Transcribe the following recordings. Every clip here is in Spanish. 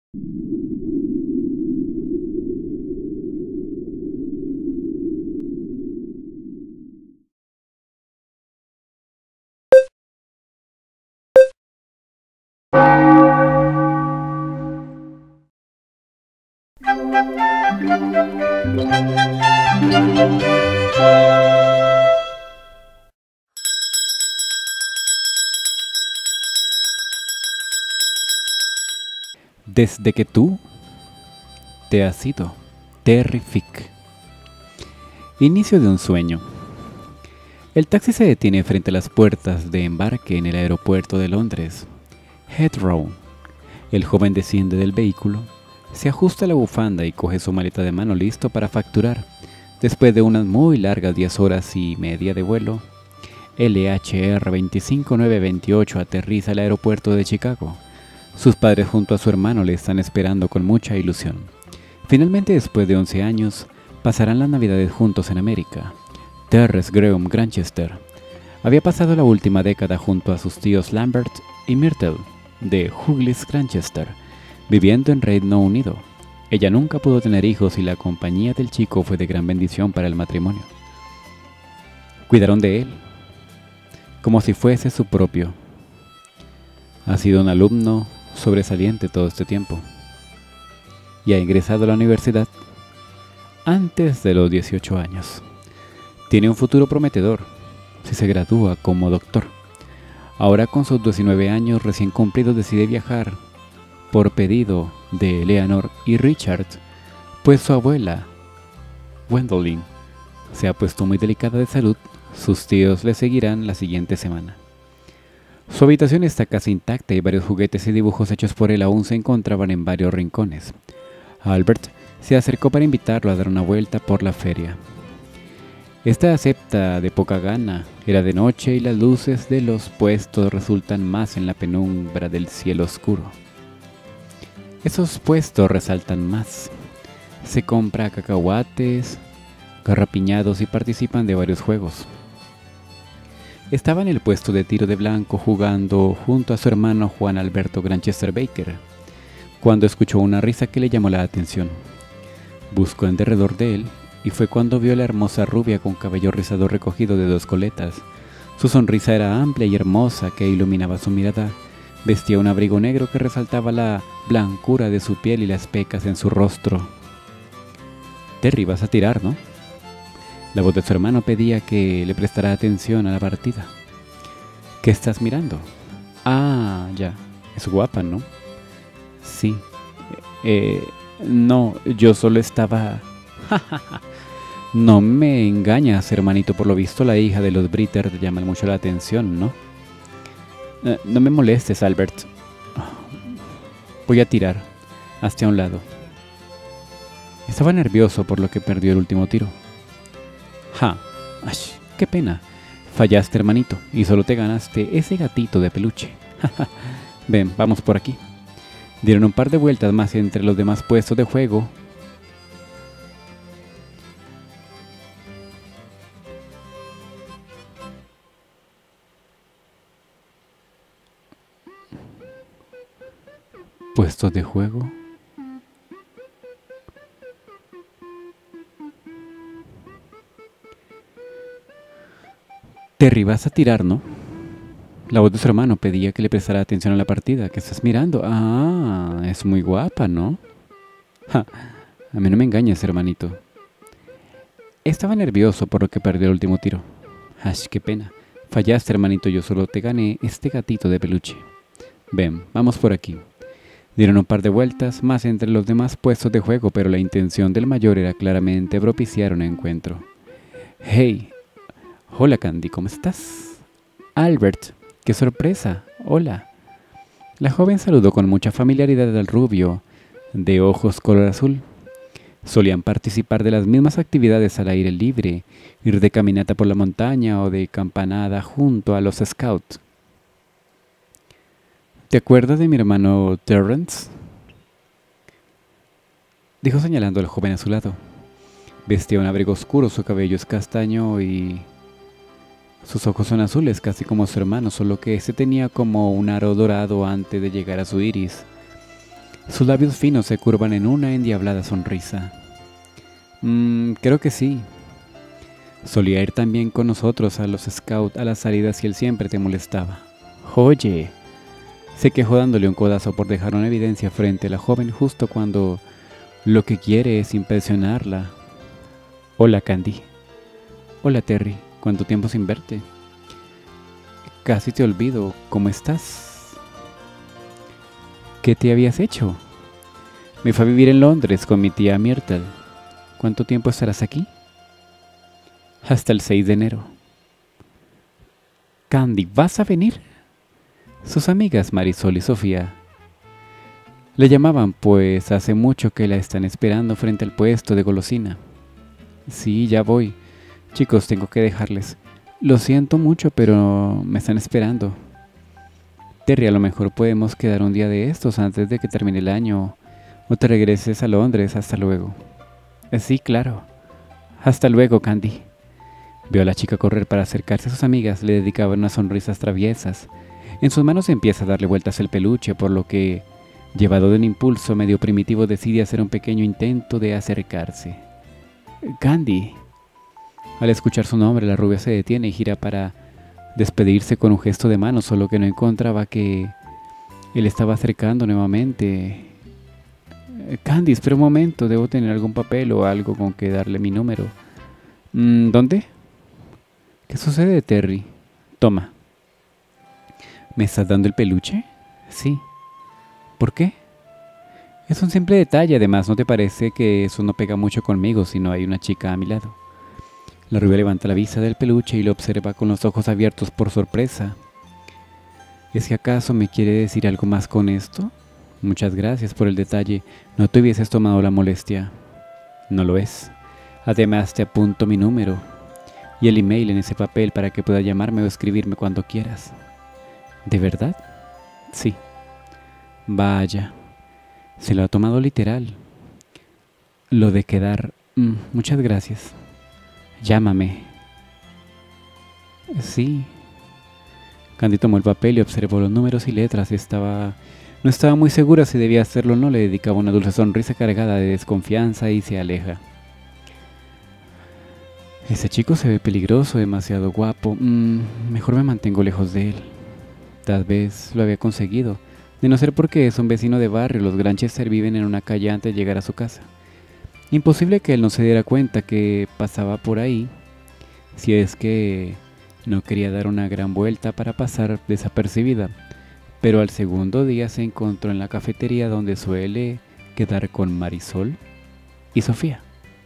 Desde que tú te has ido, Terrific. Inicio de un sueño. El taxi se detiene frente a las puertas de embarque en el aeropuerto de Londres, Heathrow. El joven desciende del vehículo, se ajusta la bufanda y coge su maleta de mano listo para facturar. Después de unas muy largas 10 horas y media de vuelo, LHR 25928 aterriza al aeropuerto de Chicago. Sus padres junto a su hermano le están esperando con mucha ilusión. Finalmente, después de 11 años, pasarán las navidades juntos en América. Terrence Graham Granchester había pasado la última década junto a sus tíos Lambert y Myrtle de Hughes Granchester, viviendo en Reino Unido. Ella nunca pudo tener hijos y la compañía del chico fue de gran bendición para el matrimonio. Cuidaron de él, como si fuese su propio. Ha sido un alumno sobresaliente todo este tiempo y ha ingresado a la universidad antes de los 18 años. Tiene un futuro prometedor si se gradúa como doctor. Ahora con sus 19 años recién cumplidos decide viajar por pedido de Eleanor y Richard, pues su abuela, Gwendolyn, se ha puesto muy delicada de salud. Sus tíos le seguirán la siguiente semana. Su habitación está casi intacta y varios juguetes y dibujos hechos por él aún se encontraban en varios rincones. Albert se acercó para invitarlo a dar una vuelta por la feria. Esta acepta de poca gana. Era de noche y las luces de los puestos resultan más en la penumbra del cielo oscuro. Esos puestos resaltan más. Se compra cacahuates, garrapiñados y participan de varios juegos. Estaba en el puesto de tiro de blanco jugando junto a su hermano Juan Alberto Granchester Baker, cuando escuchó una risa que le llamó la atención. Buscó en derredor de él y fue cuando vio a la hermosa rubia con cabello rizado recogido de 2 coletas. Su sonrisa era amplia y hermosa que iluminaba su mirada. Vestía un abrigo negro que resaltaba la blancura de su piel y las pecas en su rostro. Terry, vas a tirar, ¿no? La voz de su hermano pedía que le prestara atención a la partida. ¿Qué estás mirando? Ah, ya. Es guapa, ¿no? Sí. No, yo solo estaba... No me engañas, hermanito. Por lo visto, la hija de los Britter te llama mucho la atención, ¿no? No me molestes, Albert. Voy a tirar. Hazte a un lado. Estaba nervioso por lo que perdió el último tiro. ¡Ay, qué pena! Fallaste, hermanito, y solo te ganaste ese gatito de peluche. Ven, vamos por aquí. Dieron un par de vueltas más entre los demás puestos de juego. ¿Puestos de juego? Terry, vas a tirar, ¿no? La voz de su hermano pedía que le prestara atención a la partida. ¿Qué estás mirando? Ah, es muy guapa, ¿no? A mí no me engañes, hermanito. Estaba nervioso por lo que perdió el último tiro. Qué pena. Fallaste, hermanito, yo solo te gané este gatito de peluche. Ven, vamos por aquí. Dieron un par de vueltas más entre los demás puestos de juego, pero la intención del mayor era claramente propiciar un encuentro. Hey. Hola, Candy, ¿cómo estás? Albert, qué sorpresa. Hola. La joven saludó con mucha familiaridad al rubio, de ojos color azul. Solían participar de las mismas actividades al aire libre, ir de caminata por la montaña o de campanada junto a los scouts. ¿Te acuerdas de mi hermano Terrence? Dijo señalando al joven a su lado. Vestía un abrigo oscuro, su cabello es castaño y... sus ojos son azules, casi como su hermano, solo que este tenía como un aro dorado antes de llegar a su iris. Sus labios finos se curvan en una endiablada sonrisa. Creo que sí. Solía ir también con nosotros a los scouts a las salidas y él siempre te molestaba. Oye, se quejó dándole un codazo por dejar una evidencia frente a la joven justo cuando lo que quiere es impresionarla. Hola, Candy. Hola, Terry. ¿Cuánto tiempo sin verte? Casi te olvido. ¿Cómo estás? ¿Qué te habías hecho? Me fui a vivir en Londres con mi tía Myrtle. ¿Cuánto tiempo estarás aquí? Hasta el 6 de enero. Candy, ¿vas a venir? Sus amigas Marisol y Sofía le llamaban, pues hace mucho que la están esperando frente al puesto de golosina. Sí, ya voy. Chicos, tengo que dejarles. Lo siento mucho, pero me están esperando. Terry, a lo mejor podemos quedar un día de estos antes de que termine el año o te regreses a Londres. Hasta luego. Sí, claro. Hasta luego, Candy. Vio a la chica correr para acercarse a sus amigas, le dedicaban unas sonrisas traviesas. En sus manos empieza a darle vueltas el peluche, por lo que, llevado de un impulso medio primitivo, decide hacer un pequeño intento de acercarse. Candy. Al escuchar su nombre, la rubia se detiene y gira para despedirse con un gesto de mano, solo que no encontraba que él estaba acercando nuevamente. Candy, espera un momento, debo tener algún papel o algo con que darle mi número. ¿Dónde? ¿Qué sucede, Terry? Toma. ¿Me estás dando el peluche? Sí. ¿Por qué? Es un simple detalle, además, ¿no te parece que eso no pega mucho conmigo si no hay una chica a mi lado? La rubia levanta la vista del peluche y lo observa con los ojos abiertos por sorpresa. ¿Es que acaso me quiere decir algo más con esto? Muchas gracias por el detalle. No te hubieses tomado la molestia. No lo es. Además, te apunto mi número y el email en ese papel para que puedas llamarme o escribirme cuando quieras. ¿De verdad? Sí. Vaya. Se lo ha tomado literal. Lo de quedar... muchas gracias. Llámame. Sí. Candy tomó el papel y observó los números y letras. No estaba muy segura si debía hacerlo o no. Le dedicaba una dulce sonrisa cargada de desconfianza y se aleja. Ese chico se ve peligroso, demasiado guapo. Mejor me mantengo lejos de él. Tal vez lo había conseguido. De no ser porque es un vecino de barrio. Los Granchester viven en una calle antes de llegar a su casa. Imposible que él no se diera cuenta que pasaba por ahí, si es que no quería dar una gran vuelta para pasar desapercibida. Pero al segundo día se encontró en la cafetería donde suele quedar con Marisol y Sofía.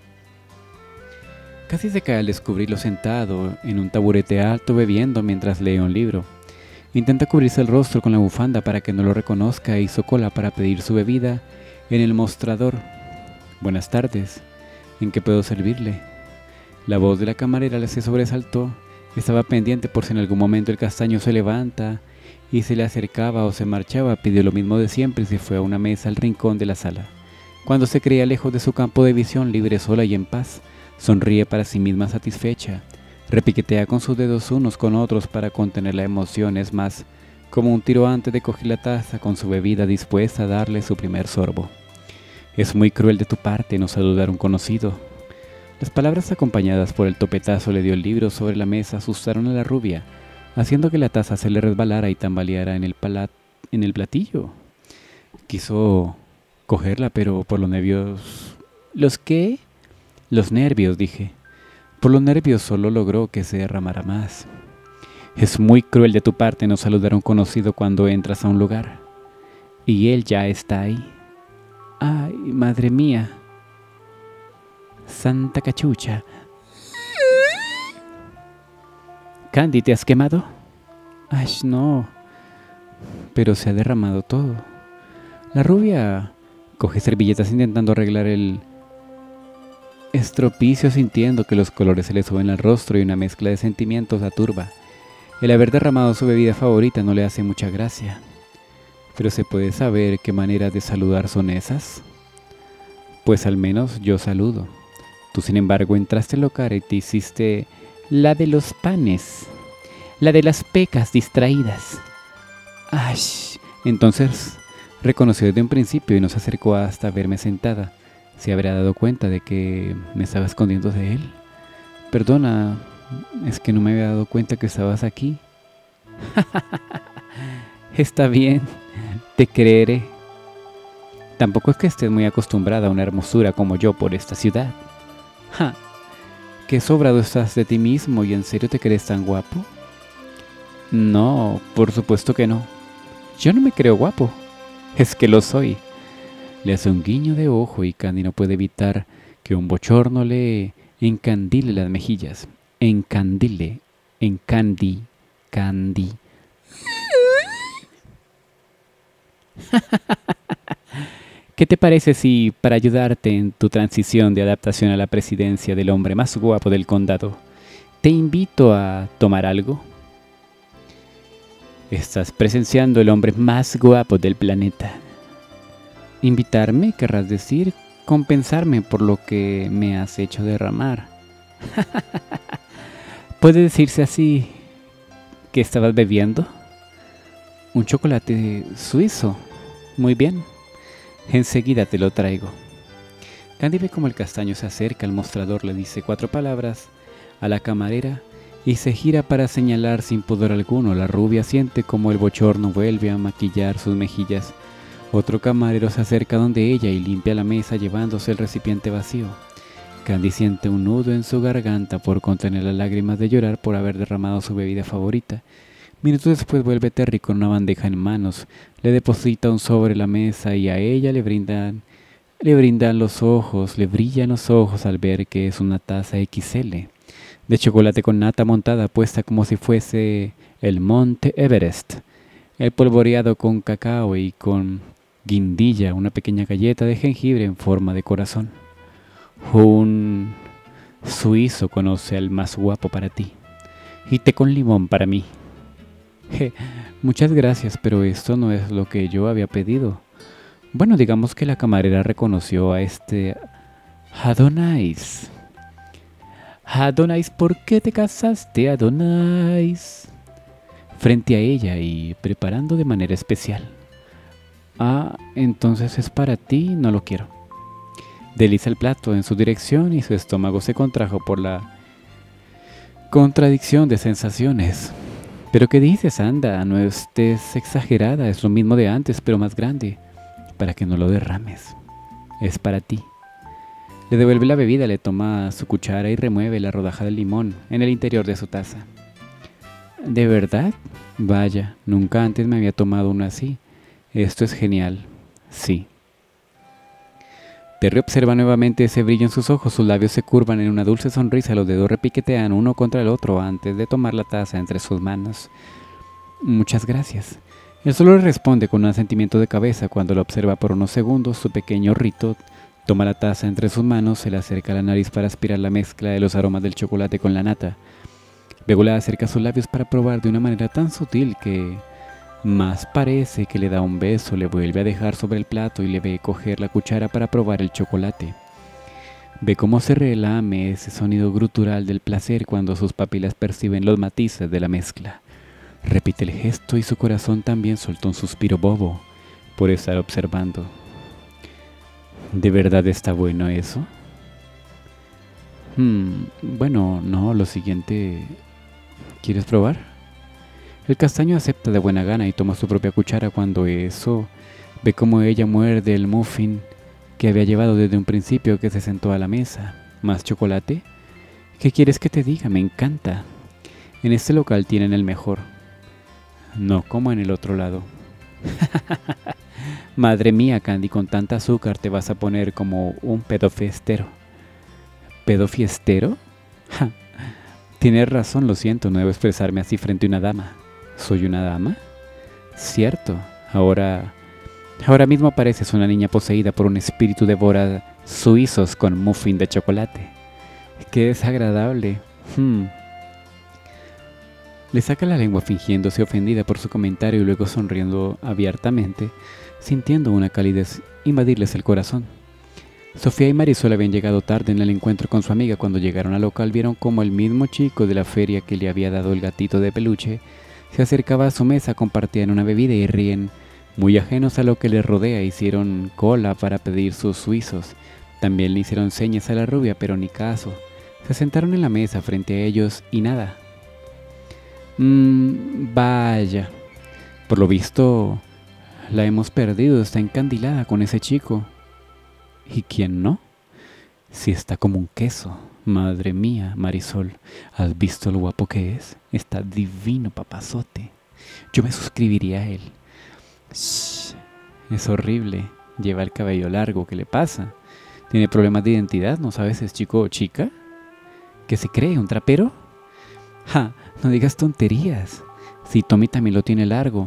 Casi se cae al descubrirlo sentado en un taburete alto bebiendo mientras lee un libro. Intenta cubrirse el rostro con la bufanda para que no lo reconozca e hizo cola para pedir su bebida en el mostrador. Buenas tardes, ¿en qué puedo servirle? La voz de la camarera le se sobresaltó. Estaba pendiente por si en algún momento el castaño se levanta y se le acercaba o se marchaba. Pidió lo mismo de siempre y se fue a una mesa al rincón de la sala. Cuando se creía lejos de su campo de visión, libre, sola y en paz, sonríe para sí misma satisfecha. Repiquetea con sus dedos unos con otros para contener la emoción. Es más, como un tiro antes de coger la taza con su bebida dispuesta a darle su primer sorbo. Es muy cruel de tu parte no saludar a un conocido. Las palabras acompañadas por el topetazo le dio el libro sobre la mesa asustaron a la rubia, haciendo que la taza se le resbalara y tambaleara en el platillo. Quiso cogerla, pero por los nervios... ¿Los qué? Los nervios, dije. Por los nervios solo logró que se derramara más. Es muy cruel de tu parte no saludar a un conocido cuando entras a un lugar. Y él ya está ahí. ¡Ay, madre mía! ¡Santa cachucha! Candy, ¿te has quemado? ¡Ay, no! Pero se ha derramado todo. La rubia coge servilletas intentando arreglar el estropicio, sintiendo que los colores se le suben al rostro y una mezcla de sentimientos la turba. El haber derramado su bebida favorita no le hace mucha gracia. ¿Pero se puede saber qué maneras de saludar son esas? Pues al menos yo saludo. Tú, sin embargo, entraste al local y te hiciste la de los panes, la de las pecas distraídas. ¡Ay! Entonces, Reconoció desde un principio y no se acercó hasta verme sentada. Se habría dado cuenta de que me estaba escondiendo de él. Perdona, es que no me había dado cuenta que estabas aquí. Está bien, te creeré. Tampoco es que estés muy acostumbrada a una hermosura como yo por esta ciudad. ¡Ja! ¿Qué sobrado estás de ti mismo y en serio te crees tan guapo? No, por supuesto que no. Yo no me creo guapo. Es que lo soy. Le hace un guiño de ojo y Candy no puede evitar que un bochorno le encandile las mejillas. Encandile. Candy. ¿Qué te parece si, para ayudarte en tu transición de adaptación a la presidencia del hombre más guapo del condado, te invito a tomar algo? Estás presenciando el hombre más guapo del planeta. ¿Invitarme, querrás decir? Compensarme por lo que me has hecho derramar. ¿Puede decirse así que estabas bebiendo? Un chocolate suizo. Muy bien. Enseguida te lo traigo. Candy ve como el castaño se acerca al mostrador, le dice 4 palabras a la camarera y se gira para señalar sin pudor alguno. La rubia siente como el bochorno vuelve a maquillar sus mejillas. Otro camarero se acerca donde ella y limpia la mesa llevándose el recipiente vacío. Candy siente un nudo en su garganta por contener las lágrimas de llorar por haber derramado su bebida favorita. Minutos después vuelve Terry con una bandeja en manos, le deposita un sobre en la mesa y a ella le brillan los ojos al ver que es una taza XL, de chocolate con nata montada puesta como si fuese el Monte Everest, el polvoreado con cacao y con guindilla, una pequeña galleta de jengibre en forma de corazón. Un suizo conoce al más guapo para ti, y té con limón para mí. Muchas gracias, pero esto no es lo que yo había pedido. Bueno, digamos que la camarera reconoció a este Adonais. Adonais, ¿por qué te casaste, Adonais? Frente a ella y preparando de manera especial. Ah, entonces es para ti, no lo quiero. Desliza el plato en su dirección y su estómago se contrajo por la contradicción de sensaciones. ¿Pero qué dices? Anda, no estés exagerada, es lo mismo de antes, pero más grande, para que no lo derrames. Es para ti. Le devuelve la bebida, le toma su cuchara y remueve la rodaja de limón en el interior de su taza. ¿De verdad? Vaya, nunca antes me había tomado una así. Esto es genial. Sí. Terry observa nuevamente ese brillo en sus ojos, sus labios se curvan en una dulce sonrisa, los dedos repiquetean uno contra el otro antes de tomar la taza entre sus manos. Muchas gracias. Él solo le responde con un asentimiento de cabeza. Cuando lo observa por unos segundos, su pequeño rito toma la taza entre sus manos, se le acerca a la nariz para aspirar la mezcla de los aromas del chocolate con la nata. Luego le acerca sus labios para probar de una manera tan sutil que más parece que le da un beso, le vuelve a dejar sobre el plato y le ve coger la cuchara para probar el chocolate. Ve cómo se relame ese sonido gutural del placer cuando sus papilas perciben los matices de la mezcla. Repite el gesto y su corazón también soltó un suspiro bobo por estar observando. ¿De verdad está bueno eso? Bueno, no, lo siguiente... ¿Quieres probar? El castaño acepta de buena gana y toma su propia cuchara. Cuando eso, ve como ella muerde el muffin que había llevado desde un principio que se sentó a la mesa. ¿Más chocolate? ¿Qué quieres que te diga? Me encanta. En este local tienen el mejor. No como en el otro lado. Madre mía, Candy, con tanta azúcar te vas a poner como un pedofiestero. ¿Pedofiestero? Ja. Tienes razón, lo siento, no debo expresarme así frente a una dama. ¿Soy una dama? Cierto, ahora mismo pareces una niña poseída por un espíritu devora suizos con muffin de chocolate. ¡Qué desagradable! Le saca la lengua fingiéndose ofendida por su comentario y luego sonriendo abiertamente, sintiendo una calidez invadirles el corazón. Sofía y Marisol habían llegado tarde en el encuentro con su amiga. Cuando llegaron al local vieron como el mismo chico de la feria que le había dado el gatito de peluche se acercaba a su mesa, compartían una bebida y ríen Muy ajenos a lo que les rodea, hicieron cola para pedir sus suizos. También le hicieron señas a la rubia, pero ni caso. Se sentaron en la mesa frente a ellos y nada. Vaya. Por lo visto, la hemos perdido. Está encandilada con ese chico. ¿Y quién no? Si está como un queso. Madre mía, Marisol, ¿has visto lo guapo que es? Está divino, papazote. Yo me suscribiría a él. Shh, es horrible. Lleva el cabello largo. ¿Qué le pasa? ¿Tiene problemas de identidad? ¿No sabes si es chico o chica? ¿Qué se cree? ¿Un trapero? ¡Ja! No digas tonterías. Sí, Tommy también lo tiene largo.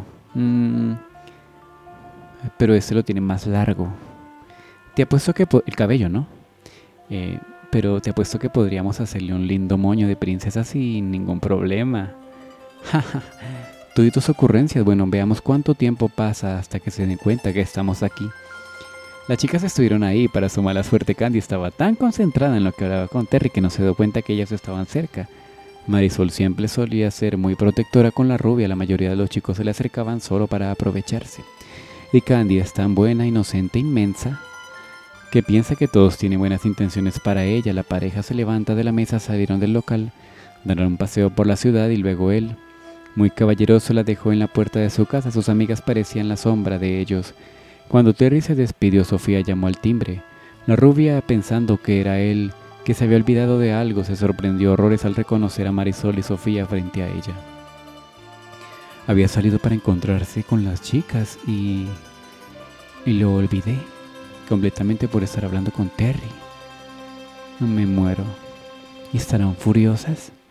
Pero este lo tiene más largo. Te apuesto que... el cabello, ¿no? Pero te apuesto que podríamos hacerle un lindo moño de princesa sin ningún problema. ¡Ja! Tú y tus ocurrencias. Bueno, veamos cuánto tiempo pasa hasta que se den cuenta que estamos aquí. Las chicas estuvieron ahí. Para su mala suerte, Candy estaba tan concentrada en lo que hablaba con Terry que no se dio cuenta que ellas estaban cerca. Marisol siempre solía ser muy protectora con la rubia. La mayoría de los chicos se le acercaban solo para aprovecharse. Y Candy es tan buena, inocente, inmensa, que piensa que todos tienen buenas intenciones para ella. La pareja se levanta de la mesa, salieron del local, dieron un paseo por la ciudad y luego él, muy caballeroso, la dejó en la puerta de su casa. Sus amigas parecían la sombra de ellos. Cuando Terry se despidió, Sofía llamó al timbre. La rubia, pensando que era él, que se había olvidado de algo, se sorprendió horrores al reconocer a Marisol y Sofía frente a ella. Había salido para encontrarse con las chicas y lo olvidé completamente por estar hablando con Terry. Me muero. ¿Y estarán furiosas?